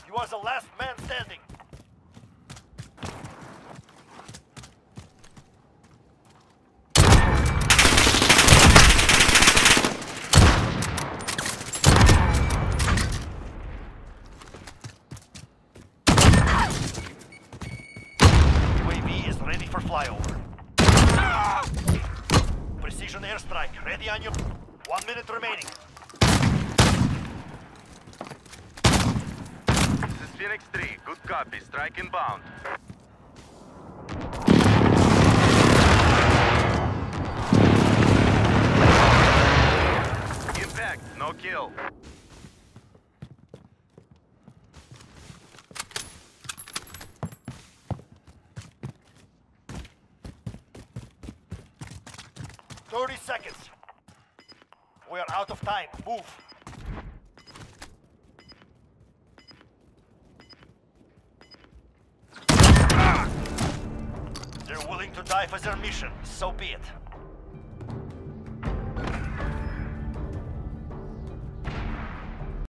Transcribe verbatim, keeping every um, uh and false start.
You are the last man standing. U A V is ready for flyover. Precision airstrike, ready on your... One minute remaining. This is Phoenix three. Good copy. Strike inbound. Impact. No kill. thirty seconds. We are out of time. Move. They're willing to die for their mission. So be it.